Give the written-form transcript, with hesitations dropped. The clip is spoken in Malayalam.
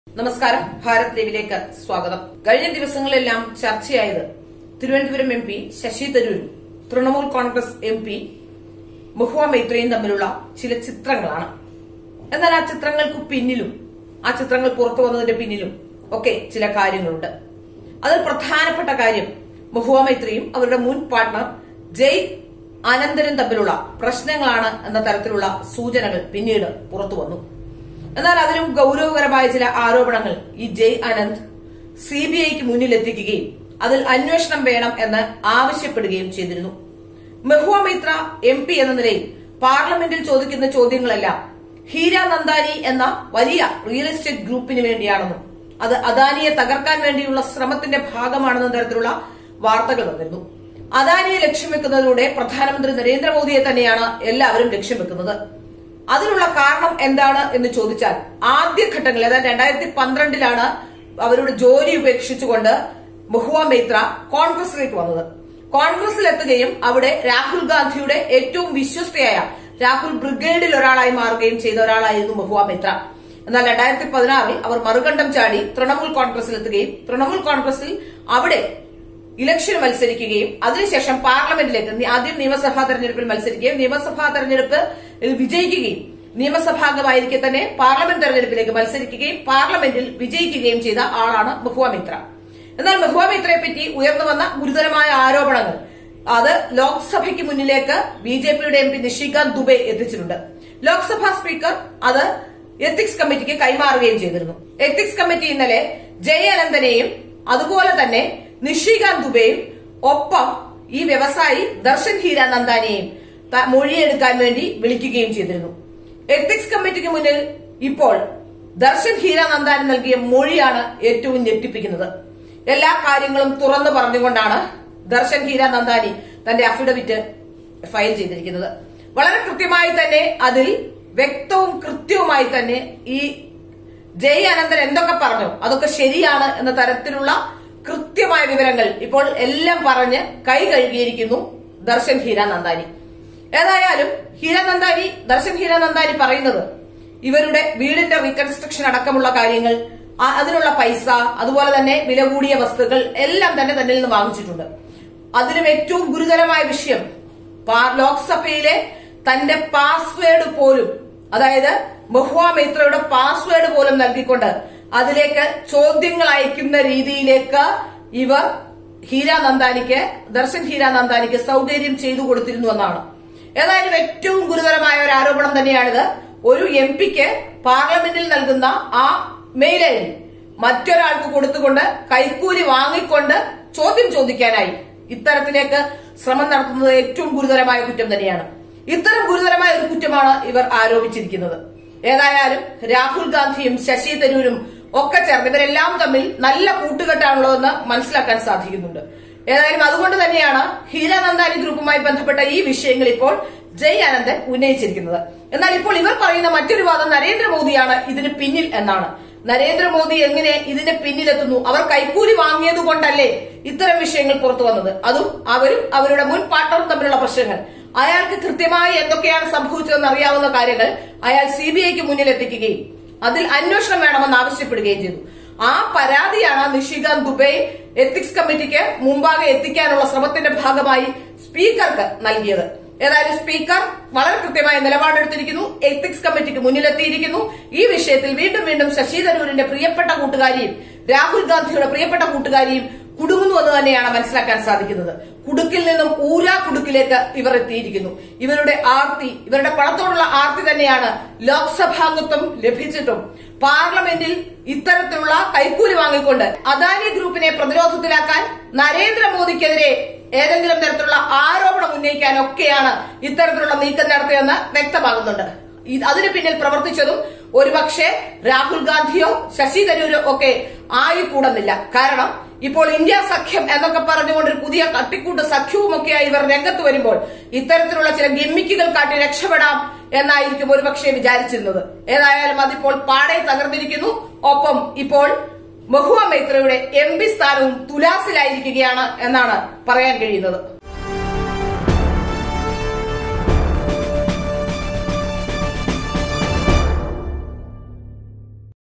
നമസ്കാരം. ഭാരത് ലൈവിലേക്ക് സ്വാഗതം. കഴിഞ്ഞ ദിവസങ്ങളിലെല്ലാം ചർച്ചയായത് തിരുവനന്തപുരം എം പി ശശി തരൂരും തൃണമൂൽ കോൺഗ്രസ് എം പി മഹുവ മൈത്രയും തമ്മിലുള്ള ചില ചിത്രങ്ങളാണ്. എന്നാൽ ആ ചിത്രങ്ങൾക്ക് പിന്നിലും ആ ചിത്രങ്ങൾ പുറത്തു വന്നതിന്റെ പിന്നിലും ഒക്കെ ചില കാര്യങ്ങളുണ്ട്. അതിൽ പ്രധാനപ്പെട്ട കാര്യം മഹുവ മൈത്രയും അവരുടെ മുൻ പാർട്ണർ ജയ് ആനന്ദനും തമ്മിലുള്ള പ്രശ്നങ്ങളാണ് എന്ന തരത്തിലുള്ള സൂചനകൾ പിന്നീട് പുറത്തു വന്നു. എന്നാൽ അതിലും ഗൌരവകരമായ ചില ആരോപണങ്ങൾ ഈ ജയ് ആനന്ദ് സിബിഐക്ക് മുന്നിലെത്തിക്കുകയും അതിൽ അന്വേഷണം വേണം എന്ന് ആവശ്യപ്പെടുകയും ചെയ്തിരുന്നു. മഹുവ മൈത്ര എം പി എന്ന നിലയിൽ പാർലമെന്റിൽ ചോദിക്കുന്ന ചോദ്യങ്ങളെല്ലാം ഹീര നന്ദാനി എന്ന വലിയ റിയൽ എസ്റ്റേറ്റ് ഗ്രൂപ്പിന് വേണ്ടിയാണെന്നും അത് അദാനിയെ തകർക്കാൻ വേണ്ടിയുള്ള ശ്രമത്തിന്റെ ഭാഗമാണെന്ന തരത്തിലുള്ള വാർത്തകൾ വന്നിരുന്നു. അദാനിയെ ലക്ഷ്യം വെക്കുന്നതിലൂടെ പ്രധാനമന്ത്രി നരേന്ദ്രമോദിയെ തന്നെയാണ് എല്ലാവരും ലക്ഷ്യം വെക്കുന്നത്. അതിനുള്ള കാരണം എന്താണ് എന്ന് ചോദിച്ചാൽ ആദ്യഘട്ടങ്ങളിൽ, അതായത് 2012 അവരുടെ ജോലി ഉപേക്ഷിച്ചുകൊണ്ട് മഹുവ മൈത്ര കോൺഗ്രസിലേക്ക് വന്നത്. കോൺഗ്രസിലെത്തുകയും അവിടെ രാഹുൽ ഗാന്ധിയുടെ ഏറ്റവും വിശ്വസ്തയായ രാഹുൽ ബ്രിഗേഡിൽ ഒരാളായി മാറുകയും ചെയ്ത ഒരാളായിരുന്നു മഹുവ മൈത്ര. എന്നാൽ 2016 അവർ മറുകണ്ഠം ചാടി തൃണമൂൽ കോൺഗ്രസിലെത്തുകയും തൃണമൂൽ കോൺഗ്രസിൽ അവിടെ ഇലക്ഷൻ മത്സരിക്കുകയും അതിനുശേഷം പാർലമെന്റിലേക്ക് ആദ്യം നിയമസഭാ തെരഞ്ഞെടുപ്പിൽ മത്സരിക്കുകയും നിയമസഭാ തെരഞ്ഞെടുപ്പിൽ വിജയിക്കുകയും നിയമസഭാംഗമായിരിക്കെ തന്നെ പാർലമെന്റ് തെരഞ്ഞെടുപ്പിലേക്ക് മത്സരിക്കുകയും പാർലമെന്റിൽ വിജയിക്കുകയും ചെയ്ത ആളാണ് മഹുവ മൈത്ര. എന്നാൽ മഹുവ മൈത്രയെ പറ്റി ഉയർന്നു വന്ന ഗുരുതരമായ ആരോപണങ്ങൾ അത് ലോക്സഭയ്ക്ക് മുന്നിലേക്ക് ബിജെപിയുടെ എം പി നിഷികാന്ത് ദുബെ എത്തിച്ചിട്ടുണ്ട്. ലോക്സഭാ സ്പീക്കർ അത് എത്തിക്സ് കമ്മിറ്റിക്ക് കൈമാറുകയും ചെയ്തിരുന്നു. എത്തിക്സ് കമ്മിറ്റി ഇന്നലെ ജയ് ആനന്ദനെയും അതുപോലെ തന്നെ നിഷികാന്ത് ദുബെയും ഒപ്പം ഈ വ്യവസായി ദർശൻ ഹീര നന്ദാനിയെയും മൊഴിയെടുക്കാൻ വേണ്ടി വിളിക്കുകയും ചെയ്തിരുന്നു. എത്തിക്സ് കമ്മിറ്റിക്ക് മുന്നിൽ ഇപ്പോൾ ദർശൻ ഹീര നന്ദാനി നൽകിയ മൊഴിയാണ് ഏറ്റവും ഞെട്ടിപ്പിക്കുന്നത്. എല്ലാ കാര്യങ്ങളും തുറന്നു പറഞ്ഞുകൊണ്ടാണ് ദർശൻ ഹീര നന്ദാനി തന്റെ അഫിഡവിറ്റ് ഫയൽ ചെയ്തിരിക്കുന്നത്. വളരെ കൃത്യമായി തന്നെ അതിൽ വ്യക്തവും കൃത്യവുമായി തന്നെ ഈ ജയ് ആനന്ദൻ എന്തൊക്കെ പറഞ്ഞു അതൊക്കെ ശരിയാണ് എന്ന തരത്തിലുള്ള കൃത്യമായ വിവരങ്ങൾ ഇപ്പോൾ എല്ലാം പറഞ്ഞ് കൈ കഴുകിയിരിക്കുന്നു ദർശൻ ഹീര നന്ദാനി. ഏതായാലും ദർശൻ ഹീര നന്ദാനി പറയുന്നത് ഇവരുടെ വീടിന്റെ റീകൺസ്ട്രക്ഷൻ അടക്കമുള്ള കാര്യങ്ങൾ, അതിനുള്ള പൈസ, അതുപോലെ തന്നെ വില കൂടിയ വസ്തുക്കൾ എല്ലാം തന്നെ തന്നിൽ നിന്ന് വാങ്ങിച്ചിട്ടുണ്ട്. അതിലും ഏറ്റവും ഗുരുതരമായ വിഷയം ലോക്സഭയിലെ തന്റെ പാസ്വേഡ് പോലും, അതായത് മഹുവ മൈത്രയുടെ പാസ്വേഡ് പോലും നൽകിക്കൊണ്ട് അതിലേക്ക് ചോദ്യങ്ങൾ അയക്കുന്ന രീതിയിലേക്ക് ഇവർ ദർശൻ ഹീര നന്ദാനിക്ക് സൗകര്യം ചെയ്തു കൊടുത്തിരുന്നു എന്നാണ്. ഏതായാലും ഏറ്റവും ഗുരുതരമായ ഒരു ആരോപണം തന്നെയാണിത്. ഒരു എം പിക്ക് പാർലമെന്റിൽ നൽകുന്ന ആ മെയിൽ ഐ ഡി മറ്റൊരാൾക്ക് കൊടുത്തുകൊണ്ട് കൈക്കൂലി വാങ്ങിക്കൊണ്ട് ചോദ്യം ചോദിക്കാനായി ഇത്തരത്തിലേക്ക് ശ്രമം നടത്തുന്നത് ഏറ്റവും ഗുരുതരമായ കുറ്റം തന്നെയാണ്. ഇത്തരം ഗുരുതരമായ ഒരു കുറ്റമാണ് ഇവർ ആരോപിച്ചിരിക്കുന്നത്. ഏതായാലും രാഹുൽ ഗാന്ധിയും ശശി തരൂരും ഒക്കെ ചേർന്ന് ഇവരെല്ലാം തമ്മിൽ നല്ല കൂട്ടുകെട്ടാണല്ലോ എന്ന് മനസ്സിലാക്കാൻ സാധിക്കുന്നുണ്ട്. ഏതായാലും അതുകൊണ്ട് തന്നെയാണ് ഹീര നന്ദാനി ഗ്രൂപ്പുമായി ബന്ധപ്പെട്ട ഈ വിഷയങ്ങൾ ഇപ്പോൾ ജയ് ആനന്ദൻ ഉന്നയിച്ചിരിക്കുന്നത്. എന്നാൽ ഇപ്പോൾ ഇവർ പറയുന്ന മറ്റൊരു വാദം നരേന്ദ്രമോദിയാണ് ഇതിന് പിന്നിൽ എന്നാണ്. നരേന്ദ്രമോദി എങ്ങനെ ഇതിന് പിന്നിലെത്തുന്നു? അവർ കൈക്കൂലി വാങ്ങിയത് കൊണ്ടല്ലേ ഇത്തരം വിഷയങ്ങൾ പുറത്തു വന്നത്? അതും അവരും അവരുടെ മുൻ പാർട്ണറും തമ്മിലുള്ള പ്രശ്നങ്ങൾ. അയാൾക്ക് കൃത്യമായി എന്തൊക്കെയാണ് സംഭവിച്ചതെന്ന് അറിയാവുന്ന കാര്യങ്ങൾ അയാൾ സിബിഐക്ക് മുന്നിലെത്തിക്കുകയും അതിൽ അന്വേഷണം വേണമെന്ന് ആവശ്യപ്പെടുകയും ചെയ്തു. ആ പരാതിയാണ് നിഷികാന്ത് ദുബെ എത്തിക്സ് കമ്മിറ്റിക്ക് മുമ്പാകെ എത്തിക്കാനുള്ള ശ്രമത്തിന്റെ ഭാഗമായി സ്പീക്കർക്ക് നൽകിയത്. ഏതായാലും സ്പീക്കർ വളരെ കൃത്യമായ നിലപാടെടുത്തിരിക്കുന്നു. എത്തിക്സ് കമ്മിറ്റിക്ക് മുന്നിലെത്തിയിരിക്കുന്നു. ഈ വിഷയത്തിൽ വീണ്ടും വീണ്ടും ശശി തരൂരിന്റെ പ്രിയപ്പെട്ട കൂട്ടുകാരിയും രാഹുൽ ഗാന്ധിയുടെ പ്രിയപ്പെട്ട കൂട്ടുകാരിയും കുടുങ്ങുന്നു എന്ന് തന്നെയാണ് മനസ്സിലാക്കാൻ സാധിക്കുന്നത്. കുടുക്കിൽ നിന്നും ഊരാ കുടുക്കിലേക്ക് ഇവർ എത്തിയിരിക്കുന്നു. ഇവരുടെ പണത്തോടുള്ള ആർത്തി തന്നെയാണ് ലോക്സഭാംഗത്വം ലഭിച്ചിട്ടും പാർലമെന്റിൽ ഇത്തരത്തിലുള്ള കൈക്കൂലി വാങ്ങിക്കൊണ്ട് അദാനി ഗ്രൂപ്പിനെ പ്രതിരോധത്തിലാക്കാൻ നരേന്ദ്രമോദിക്കെതിരെ ഏതെങ്കിലും തരത്തിലുള്ള ആരോപണം ഉന്നയിക്കാനൊക്കെയാണ് ഇത്തരത്തിലുള്ള നീക്കം നടത്തിയെന്ന് വ്യക്തമാകുന്നുണ്ട്. അതിന് പിന്നിൽ പ്രവർത്തിച്ചതും ഒരുപക്ഷെ രാഹുൽ ഗാന്ധിയോ ശശി തരൂരോ ഒക്കെ ആയിക്കൂടുന്നില്ല. കാരണം ഇപ്പോൾ ഇന്ത്യ സഖ്യം എന്നൊക്കെ പറഞ്ഞുകൊണ്ട് ഒരു പുതിയ തട്ടിക്കൂട്ട് സഖ്യവുമൊക്കെയായി ഇവർ രംഗത്ത് വരുമ്പോൾ ഇത്തരത്തിലുള്ള ചില ഗിമ്മിക്കുകൾ കാട്ടി രക്ഷപ്പെടാം എന്നായിരിക്കും ഒരുപക്ഷെ വിചാരിച്ചിരുന്നത്. ഏതായാലും അതിപ്പോൾ പാടെ തകർന്നിരിക്കുന്നു. ഒപ്പം ഇപ്പോൾ മഹുവ മൈത്രയുടെ എം പി സ്ഥാനവും തുലാസിലായിരിക്കുകയാണ് എന്നാണ് പറയാൻ കഴിയുന്നത്.